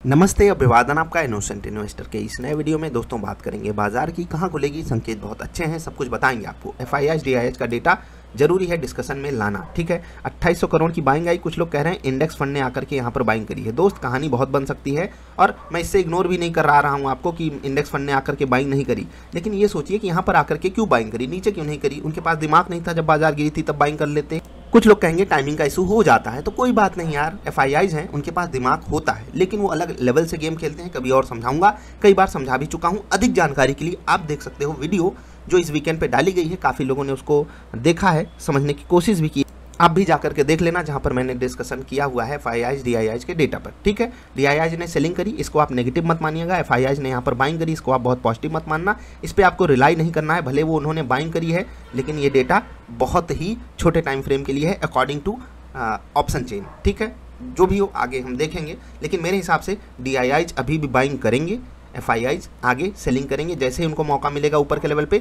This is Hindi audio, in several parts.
नमस्ते, अभिवादन आपका इनोसेंट इन्वेस्टर के इस नए वीडियो में दोस्तों बात करेंगे बाजार की कहां खुलेगी। संकेत बहुत अच्छे हैं, सब कुछ बताएंगे आपको। FIIs DIIs का डेटा जरूरी है डिस्कशन में लाना, ठीक है। 2800 करोड़ की बाइंग आई। कुछ लोग कह रहे हैं इंडेक्स फंड ने आकर के यहाँ पर बाइंग करी है। दोस्त, कहानी बहुत बन सकती है और मैं इससे इग्नोर भी नहीं कर रहा हूँ आपको कि इंडेक्स फंड ने आकर के बाइंग नहीं करी, लेकिन ये सोचिए कि यहाँ पर आकर के क्यों बाइंग करी, नीचे क्यों नहीं करी। उनके पास दिमाग नहीं था जब बाजार गिरी थी तब बाइंग कर लेते। कुछ लोग कहेंगे टाइमिंग का इशू हो जाता है, तो कोई बात नहीं यार, FIIs हैं, उनके पास दिमाग होता है, लेकिन वो अलग लेवल से गेम खेलते हैं। कभी और समझाऊंगा, कई बार समझा भी चुका हूं। अधिक जानकारी के लिए आप देख सकते हो वीडियो जो इस वीकेंड पे डाली गई है। काफ़ी लोगों ने उसको देखा है, समझने की कोशिश भी की। आप भी जाकर के देख लेना, जहां पर मैंने डिस्कशन किया हुआ है FIIs DIIs के डेटा पर, ठीक है। DIIs ने सेलिंग करी, इसको आप नेगेटिव मत मानिएगा। FIIs ने यहाँ पर बाइंग करी, इसको आप बहुत पॉजिटिव मत मानना। इस पर आपको रिलाई नहीं करना है, भले वो उन्होंने बाइंग करी है, लेकिन ये डेटा बहुत ही छोटे टाइम फ्रेम के लिए है अकॉर्डिंग टू ऑप्शन चेन, ठीक है। जो भी हो आगे हम देखेंगे, लेकिन मेरे हिसाब से DIIs अभी भी बाइंग करेंगे, FIIs आगे सेलिंग करेंगे। जैसे ही उनको मौका मिलेगा ऊपर के लेवल पे,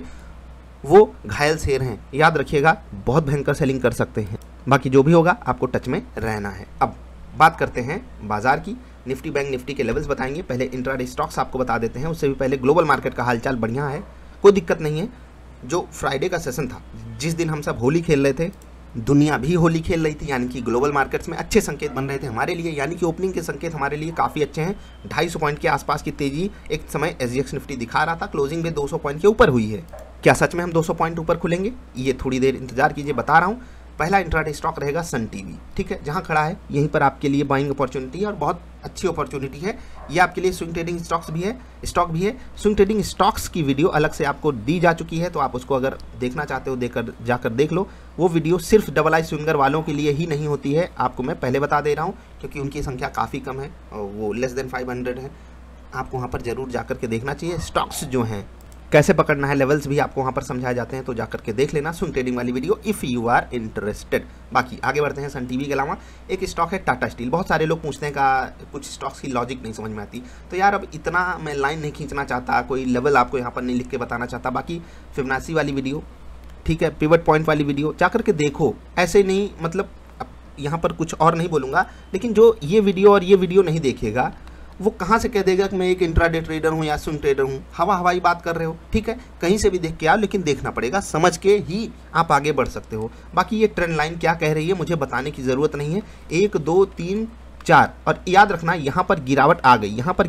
वो घायल शेर हैं, याद रखिएगा, बहुत भयंकर सेलिंग कर सकते हैं। बाकी जो भी होगा आपको टच में रहना है। अब बात करते हैं बाजार की। निफ्टी बैंक निफ्टी के लेवल्स बताएंगे, पहले इंट्राडे स्टॉक्स आपको बता देते हैं। उससे भी पहले ग्लोबल मार्केट का हालचाल बढ़िया है, कोई दिक्कत नहीं है। जो फ्राइडे का सेशन था, जिस दिन हम सब होली खेल रहे थे, दुनिया भी होली खेल रही थी, यानी कि ग्लोबल मार्केट्स में अच्छे संकेत बन रहे थे हमारे लिए, यानी कि ओपनिंग के संकेत हमारे लिए काफ़ी अच्छे हैं। 250 पॉइंट के आसपास की तेजी एक समय SGX निफ्टी दिखा रहा था, क्लोजिंग में 200 पॉइंट के ऊपर हुई है। क्या सच में हम 200 पॉइंट ऊपर खुलेंगे? ये थोड़ी देर इंतजार कीजिए, बता रहा हूँ। पहला इंट्राडे स्टॉक रहेगा सन टीवी, ठीक है, जहाँ खड़ा है यहीं पर आपके लिए बाइंग अपॉर्चुनिटी है और बहुत अच्छी अपॉर्चुनिटी है। ये आपके लिए स्विंग ट्रेडिंग स्टॉक भी है। स्विंग ट्रेडिंग स्टॉक्स की वीडियो अलग से आपको दी जा चुकी है, तो आप उसको अगर देखना चाहते हो जाकर देख लो। वो वीडियो सिर्फ डबल आई स्विंगर वालों के लिए ही नहीं होती है, आपको मैं पहले बता दे रहा हूँ, क्योंकि उनकी संख्या काफ़ी कम है, वो लेस देन 500 है। आपको वहाँ पर जरूर जाकर के देखना चाहिए। स्टॉक्स जो हैं कैसे पकड़ना है, लेवल्स भी आपको वहाँ पर समझाए जाते हैं, तो जाकर के देख लेना स्विंग ट्रेडिंग वाली video if you are interested. बाकी आगे बढ़ते हैं। सन टीवी के अलावा एक स्टॉक है टाटा स्टील। बहुत सारे लोग पूछते हैं का कुछ स्टॉक्स की लॉजिक नहीं समझ में आती, तो यार अब इतना मैं लाइन नहीं खींचना चाहता, कोई लेवल आपको यहाँ पर नहीं लिख के बताना चाहता। बाकी फिबोनाची वाली वीडियो, ठीक है, पिवट पॉइंट वाली वीडियो जाकर के देखो। ऐसे नहीं, मतलब यहाँ पर कुछ और नहीं बोलूँगा, लेकिन जो ये वीडियो और ये वीडियो नहीं देखेगा, वो कहाँ से कह देगा कि मैं एक इंट्राडे ट्रेडर हूँ या स्विंग ट्रेडर हूँ। हवाई बात कर रहे हो, ठीक है, कहीं से भी देख के आओ, लेकिन देखना पड़ेगा, समझ के ही आप आगे बढ़ सकते हो। बाकी ये ट्रेंड लाइन क्या कह रही है मुझे बताने की ज़रूरत नहीं है। 1 2 3 4, और याद रखना यहाँ पर गिरावट आ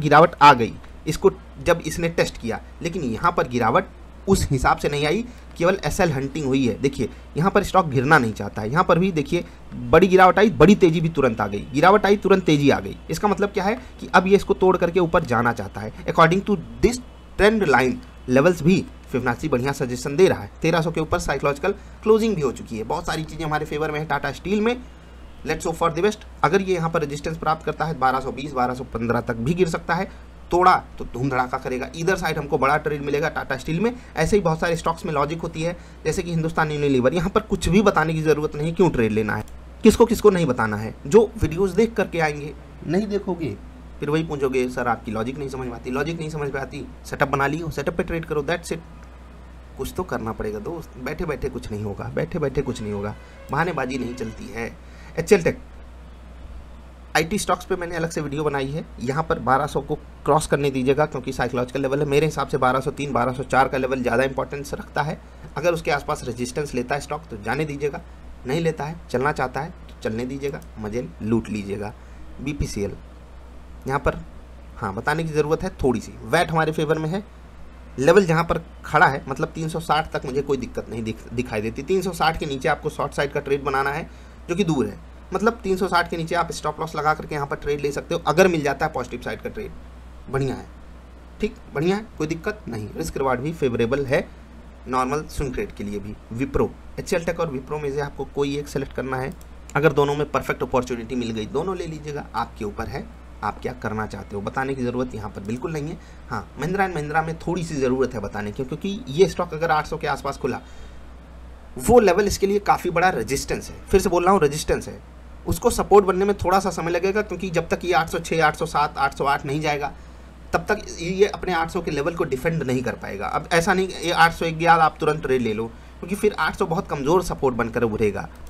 गई, इसको जब इसने टेस्ट किया, लेकिन यहाँ पर गिरावट उस हिसाब से नहीं आई, केवल SL हंटिंग हुई है। देखिए यहाँ पर स्टॉक गिरना नहीं चाहता है, यहाँ पर भी देखिए बड़ी गिरावट आई, बड़ी तेजी भी तुरंत आ गई, गिरावट आई तुरंत तेजी आ गई। इसका मतलब क्या है कि अब ये इसको तोड़ करके ऊपर जाना चाहता है। According to this trend line levels भी फिबोनाची बढ़िया सजेशन दे रहा है। 1300 के ऊपर साइकोलॉजिकल क्लोजिंग भी हो चुकी है। बहुत सारी चीज़ें हमारे फेवर में है टाटा स्टील में। Let's hope for the best. अगर ये यहाँ पर रेजिस्टेंस प्राप्त करता है 1220 1215 तक भी गिर सकता है, तोड़ा तो धूम धड़ाका करेगा। इधर साइड हमको बड़ा ट्रेड मिलेगा टाटा स्टील में। ऐसे ही बहुत सारे स्टॉक्स में लॉजिक होती है, जैसे कि हिंदुस्तान यूनिलीवर। यहाँ पर कुछ भी बताने की ज़रूरत नहीं, क्यों ट्रेड लेना है, किसको किसको नहीं बताना है। जो वीडियोस देख करके आएंगे, नहीं देखोगे फिर वही पूछोगे सर आपकी लॉजिक नहीं समझ में आती। लॉजिक नहीं समझ में आती, सेटअप बना लियो, सेटअप पे ट्रेड करो, दैट्स इट। कुछ तो करना पड़ेगा दोस्त, बैठे बैठे कुछ नहीं होगा, बहानेबाजी नहीं चलती है। HL टेक IT स्टॉक्स पे मैंने अलग से वीडियो बनाई है। यहाँ पर 1200 को क्रॉस करने दीजिएगा, क्योंकि साइकोलॉजिकल लेवल है। मेरे हिसाब से 1203 1204 का लेवल ज़्यादा इंपॉर्टेंस रखता है। अगर उसके आसपास रेजिस्टेंस लेता है स्टॉक तो जाने दीजिएगा, नहीं लेता है, चलना चाहता है तो चलने दीजिएगा, मजे लूट लीजिएगा। BPCL यहाँ पर हाँ बताने की ज़रूरत है थोड़ी सी। वैट हमारे फेवर में है, लेवल जहाँ पर खड़ा है, मतलब 360 तक मुझे कोई दिक्कत नहीं दिखाई देती। 360 के नीचे आपको शॉर्ट साइड का ट्रेड बनाना है, जो कि दूर है। मतलब 360 के नीचे आप स्टॉप लॉस लगा करके यहाँ पर ट्रेड ले सकते हो, अगर मिल जाता है पॉजिटिव साइड का ट्रेड। बढ़िया है, ठीक, बढ़िया है, कोई दिक्कत नहीं। रिस्क रिवार्ड भी फेवरेबल है नॉर्मल स्विंग ट्रेड के लिए भी। विप्रो, HL टेक और विप्रो में से आपको कोई एक सेलेक्ट करना है। अगर दोनों में परफेक्ट अपॉर्चुनिटी मिल गई, दोनों ले लीजिएगा, आपके ऊपर है, आप क्या करना चाहते हो। बताने की ज़रूरत यहाँ पर बिल्कुल नहीं है। हाँ, महिंद्रा एंड महिंद्रा में थोड़ी सी ज़रूरत है बताने की, क्योंकि ये स्टॉक अगर 800 के आसपास खुला, वो लेवल इसके लिए काफ़ी बड़ा रेजिस्टेंस है। फिर से बोल रहा हूँ, रेजिस्टेंस है, उसको सपोर्ट बनने में थोड़ा सा समय लगेगा, क्योंकि जब तक ये 806 807 808 नहीं जाएगा, तब तक ये अपने 800 के लेवल को डिफेंड नहीं कर पाएगा। अब ऐसा नहीं ये 801 गया आप तुरंत ट्रेड ले लो, क्योंकि फिर 800 बहुत कमज़ोर सपोर्ट बनकर उभरेगा।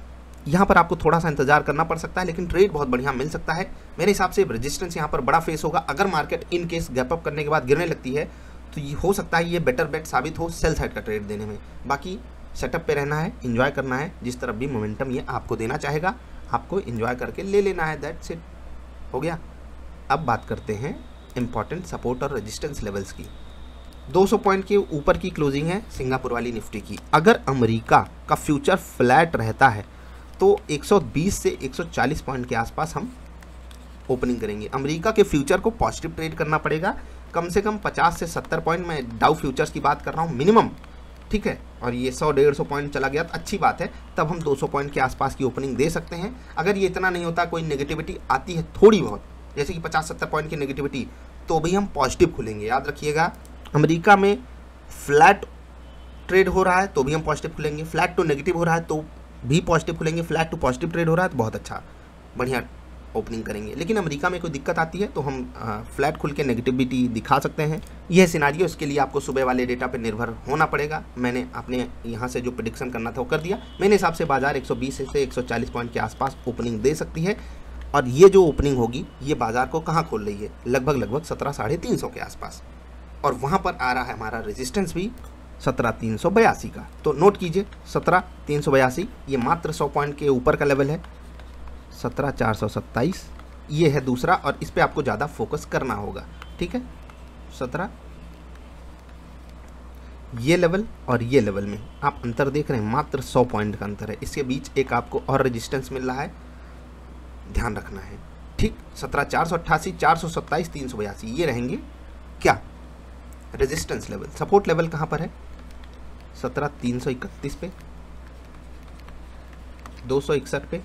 यहाँ पर आपको थोड़ा सा इंतजार करना पड़ सकता है, लेकिन ट्रेड बहुत बढ़िया मिल सकता है। मेरे हिसाब से रेजिस्टेंस यहाँ पर बड़ा फेस होगा। अगर market in case gap up करने के बाद गिरने लगती है तो ये हो सकता है ये बेटर बेट साबित हो सेल साइड का ट्रेड देने में। बाकी सेटअप पे रहना है, एंजॉय करना है, जिस तरफ भी मोमेंटम ये आपको देना चाहेगा आपको एंजॉय करके ले लेना है। दैट्स इट, हो गया। अब बात करते हैं इंपॉर्टेंट सपोर्ट और रेजिस्टेंस लेवल्स की। 200 पॉइंट के ऊपर की क्लोजिंग है सिंगापुर वाली निफ्टी की। अगर अमेरिका का फ्यूचर फ्लैट रहता है तो 120 से 140 पॉइंट के आसपास हम ओपनिंग करेंगे। अमेरिका के फ्यूचर को पॉजिटिव ट्रेड करना पड़ेगा, कम से कम 50 से 70 पॉइंट, मैं डाउ फ्यूचर्स की बात कर रहा हूँ मिनिमम, ठीक है। और ये 100-150 पॉइंट चला गया तो अच्छी बात है, तब हम 200 पॉइंट के आसपास की ओपनिंग दे सकते हैं। अगर ये इतना नहीं होता, कोई नेगेटिविटी आती है थोड़ी बहुत, जैसे कि 50-70 पॉइंट की नेगेटिविटी, तो भी हम पॉजिटिव खुलेंगे। याद रखिएगा, अमेरिका में फ्लैट ट्रेड हो रहा है तो भी हम पॉजिटिव खुलेंगे, फ्लैट टू नेगेटिव हो रहा है तो भी पॉजिटिव खुलेंगे, फ्लैट टू पॉजिटिव ट्रेड हो रहा है तो बहुत अच्छा बढ़िया ओपनिंग करेंगे। लेकिन अमेरिका में कोई दिक्कत आती है तो हम फ्लैट खुल के नेगेटिविटी दिखा सकते हैं। यह सिनारियो, इसके लिए आपको सुबह वाले डेटा पर निर्भर होना पड़ेगा। मैंने अपने यहाँ से जो प्रेडिक्शन करना था वो कर दिया। मेरे हिसाब से बाजार 120 से 140 पॉइंट के आसपास ओपनिंग दे सकती है। और ये जो ओपनिंग होगी ये बाजार को कहाँ खोल रही है, लगभग 17,350 के आसपास। और वहाँ पर आ रहा है हमारा रेजिस्टेंस भी 17,382 का। तो नोट कीजिए 17,382, ये मात्र 100 पॉइंट के ऊपर का लेवल है। 17,427 ये है दूसरा, और इस पे आपको ज़्यादा फोकस करना होगा, ठीक है। 17 ये लेवल और ये लेवल में आप अंतर देख रहे हैं, मात्र 100 पॉइंट का अंतर है। इसके बीच एक आपको और रेजिस्टेंस मिल रहा है, ध्यान रखना है, ठीक। 17,488, 427, 382 ये रहेंगे क्या रेजिस्टेंस लेवल। सपोर्ट लेवल कहाँ पर है, 17,331 पे, 261 पे,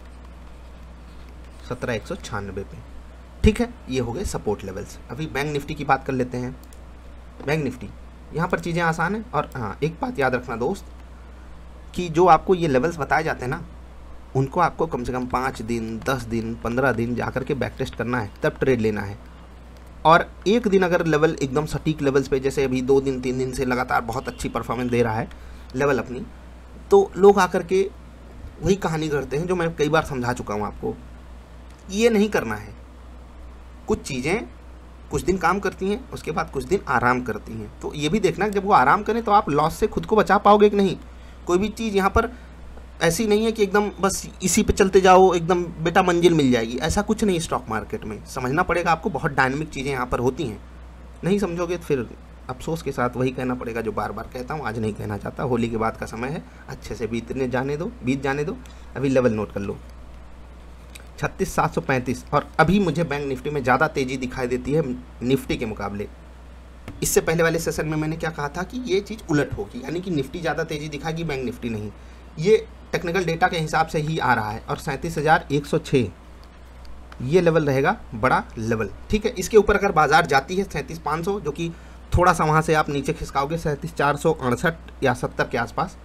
17,196 पे, ठीक है। ये हो गए सपोर्ट लेवल्स। अभी बैंक निफ्टी की बात कर लेते हैं। बैंक निफ्टी यहाँ पर चीज़ें आसान हैं। और हाँ, एक बात याद रखना दोस्त, कि जो आपको ये लेवल्स बताए जाते हैं ना, उनको आपको कम से कम 5 दिन, 10 दिन, 15 दिन जा कर के बैक टेस्ट करना है, तब ट्रेड लेना है। और एक दिन अगर लेवल एकदम सटीक लेवल्स पे, जैसे अभी 2 दिन 3 दिन से लगातार बहुत अच्छी परफॉर्मेंस दे रहा है लेवल अपनी, तो लोग आकर के वही कहानी करते हैं जो मैं कई बार समझा चुका हूँ आपको। ये नहीं करना है। कुछ चीज़ें कुछ दिन काम करती हैं, उसके बाद कुछ दिन आराम करती हैं। तो ये भी देखना कि जब वो आराम करें तो आप लॉस से खुद को बचा पाओगे कि नहीं। कोई भी चीज़ यहाँ पर ऐसी नहीं है कि एकदम बस इसी पे चलते जाओ, एकदम बेटा मंजिल मिल जाएगी, ऐसा कुछ नहीं। स्टॉक मार्केट में समझना पड़ेगा आपको, बहुत डायनामिक चीज़ें यहाँ पर होती हैं। नहीं समझोगे तो फिर अफसोस के साथ वही कहना पड़ेगा जो बार बार कहता हूँ, आज नहीं कहना चाहता। होली के बाद का समय है, अच्छे से बीत जाने दो। अभी लेवल नोट कर लो, 36,735। और अभी मुझे बैंक निफ्टी में ज़्यादा तेज़ी दिखाई देती है निफ्टी के मुकाबले। इससे पहले वाले सेशन में मैंने क्या कहा था कि ये चीज़ उलट होगी, यानी कि निफ्टी ज़्यादा तेज़ी दिखाएगी, बैंक निफ्टी नहीं। ये टेक्निकल डेटा के हिसाब से ही आ रहा है। और 37,106 ये लेवल रहेगा बड़ा लेवल, ठीक है। इसके ऊपर अगर बाजार जाती है 37,500, जो कि थोड़ा सा वहाँ से आप नीचे खिसकाओगे 37,468 या 70 के आसपास,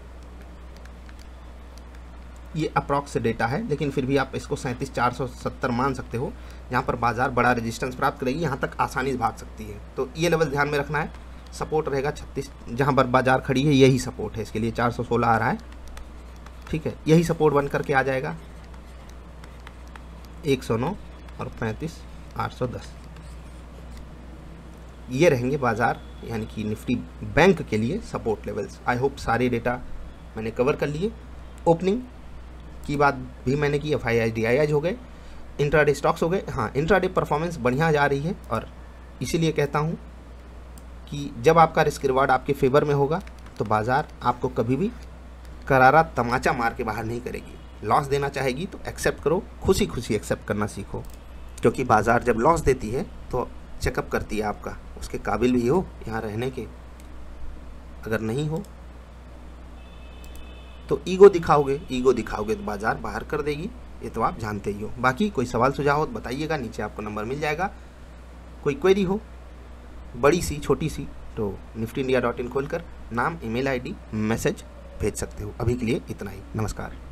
ये अप्रॉक्स डेटा है, लेकिन फिर भी आप इसको 37,470 मान सकते हो, जहाँ पर बाजार बड़ा रेजिस्टेंस प्राप्त करेगी, यहाँ तक आसानी से भाग सकती है। तो ये लेवल ध्यान में रखना है। सपोर्ट रहेगा 36, जहाँ पर बाजार खड़ी है यही सपोर्ट है, इसके लिए 416 आ रहा है, ठीक है। यही सपोर्ट बन करके आ जाएगा 109 और 35,810, ये रहेंगे बाजार यानी कि निफ्टी बैंक के लिए सपोर्ट लेवल्स। आई होप सारे डेटा मैंने कवर कर लिए। ओपनिंग की बात भी मैंने की, FIIs DIIs हो गए, इंट्राडे स्टॉक्स हो गए। हाँ, इंट्राडे परफॉर्मेंस बढ़िया जा रही है, और इसीलिए कहता हूँ कि जब आपका रिस्क रिवार्ड आपके फेवर में होगा तो बाजार आपको कभी भी करारा तमाचा मार के बाहर नहीं करेगी। लॉस देना चाहेगी तो एक्सेप्ट करो, खुशी खुशी एक्सेप्ट करना सीखो, क्योंकि बाजार जब लॉस देती है तो चेकअप करती है आपका उसके काबिल भी हो यहाँ रहने के। अगर नहीं हो तो ईगो दिखाओगे तो बाजार बाहर कर देगी, ये तो आप जानते ही हो। बाकी कोई सवाल सुझाव हो तो बताइएगा, नीचे आपको नंबर मिल जाएगा। कोई क्वेरी हो बड़ी सी छोटी सी तो niftyindia.in खोलकर नाम, email ID, मैसेज भेज सकते हो। अभी के लिए इतना ही, नमस्कार।